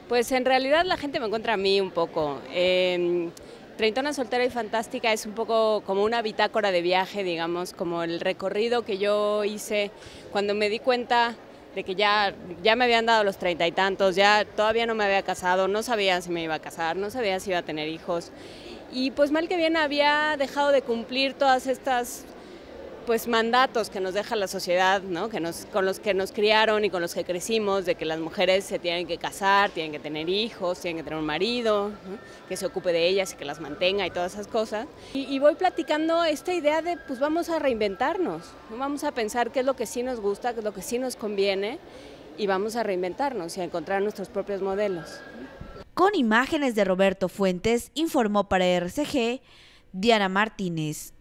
Pues en realidad la gente me encuentra a mí un poco. Treintona Soltera y Fantástica es un poco como una bitácora de viaje, digamos, como el recorrido que yo hice cuando me di cuenta de que ya me habían dado los 30 y tantos, ya todavía no me había casado, no sabía si me iba a casar, no sabía si iba a tener hijos. Y pues mal que bien había dejado de cumplir todas estas pues mandatos que nos deja la sociedad, ¿no? Con los que nos criaron y con los que crecimos, de que las mujeres se tienen que casar, tienen que tener hijos, tienen que tener un marido, ¿no? Que se ocupe de ellas y que las mantenga y todas esas cosas. Y voy platicando esta idea de, pues vamos a reinventarnos, ¿no? Vamos a pensar qué es lo que sí nos gusta, qué es lo que sí nos conviene y vamos a reinventarnos y a encontrar nuestros propios modelos. Con imágenes de Roberto Fuentes, informó para RCG Diana Martínez.